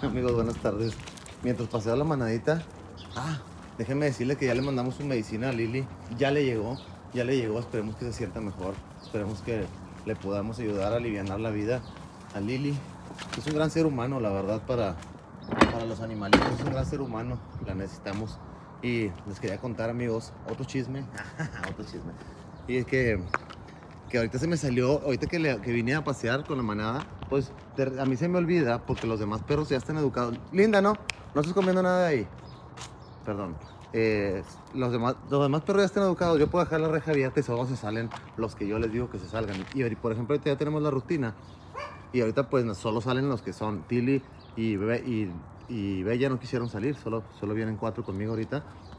Amigos, buenas tardes. Mientras paseo la manadita, déjenme decirle que ya le mandamos su medicina a Lili. Ya le llegó, esperemos que se sienta mejor. Esperemos que le podamos ayudar a alivianar la vida a Lili. Es un gran ser humano, la verdad, para los animalitos. Es un gran ser humano, la necesitamos. Y les quería contar, amigos, otro chisme. Otro chisme. Y es que ahorita se me salió, ahorita que vine a pasear con la manada, pues a mí se me olvida porque los demás perros ya están educados. Linda, ¿no? No estás comiendo nada de ahí. Perdón. Los demás perros ya están educados. Yo puedo dejar la reja abierta y solo se salen los que yo les digo que se salgan. Y por ejemplo, ahorita ya tenemos la rutina. Y ahorita pues solo salen los que son Tilly y Bella no quisieron salir. Solo vienen 4 conmigo ahorita.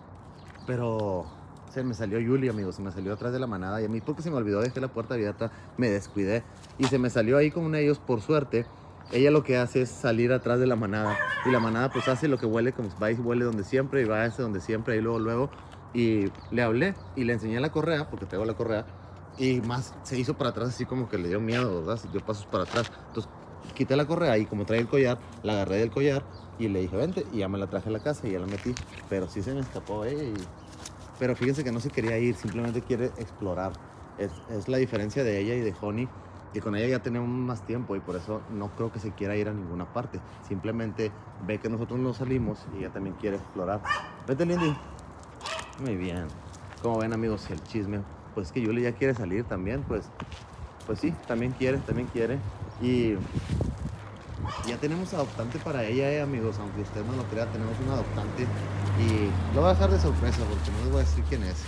Pero se me salió Yuli, amigos, se me salió atrás de la manada. Y a mí porque se me olvidó, dejé la puerta abierta, me descuidé. Y se me salió ahí con ellos, por suerte. Ella lo que hace es salir atrás de la manada. Y la manada pues hace lo que huele, como va y huele donde siempre. Y va a ese donde siempre, y luego. Y le hablé y le enseñé la correa, porque traigo la correa. Y más se hizo para atrás, así como que le dio miedo, ¿verdad? Se dio pasos para atrás. Entonces quité la correa y como trae el collar, la agarré del collar y le dije, vente. Y ya me la traje a la casa y ya la metí. Pero sí se me escapó ella Pero fíjense que no se quería ir, simplemente quiere explorar. Es la diferencia de ella y de Honey, que con ella ya tenemos más tiempo y por eso no creo que se quiera ir a ninguna parte. Simplemente ve que nosotros no salimos y ella también quiere explorar. Vete, Lindy. Muy bien. Como ven, amigos, el chisme, pues que Yuli ya quiere salir también, pues sí, también quiere. Y ya tenemos adoptante para ella, amigos, aunque usted no lo crea, tenemos un adoptante y lo voy a dejar de sorpresa porque no les voy a decir quién es.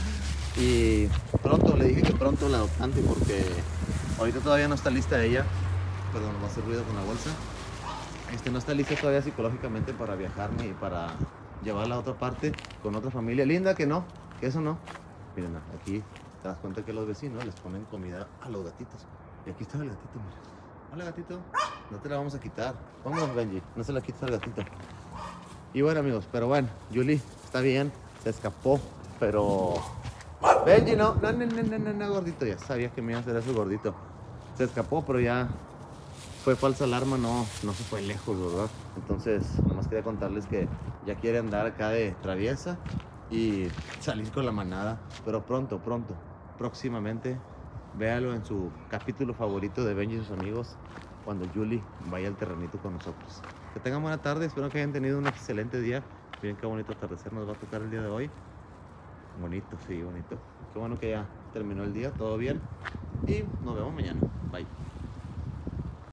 Y pronto, le dije que pronto la adoptante porque ahorita todavía no está lista ella. Perdón, va a hacer ruido con la bolsa. No está lista todavía psicológicamente para viajar ni para llevarla a otra parte con otra familia. Linda, que no, que eso no. Miren, aquí te das cuenta que los vecinos les ponen comida a los gatitos. Y aquí está el gatito, mira. Hola, gatito. No te la vamos a quitar. Vámonos, Benji. No se la quites al gatito. Y bueno, amigos, pero bueno, Yuli está bien. Se escapó, pero... Benji, no, gordito. Ya sabía que me iba a hacer eso, gordito. Se escapó, pero ya fue falsa alarma, no se fue lejos, ¿verdad? Entonces, nomás quería contarles que ya quiere andar acá de traviesa y salir con la manada. Pero pronto, próximamente, véalo en su capítulo favorito de Benji y sus amigos, cuando Yuli vaya al terrenito con nosotros. Que tengan buena tarde, espero que hayan tenido un excelente día. Miren qué bonito atardecer nos va a tocar el día de hoy. Bonito, sí, bonito. Qué bueno que ya terminó el día, todo bien. Y nos vemos mañana. Bye.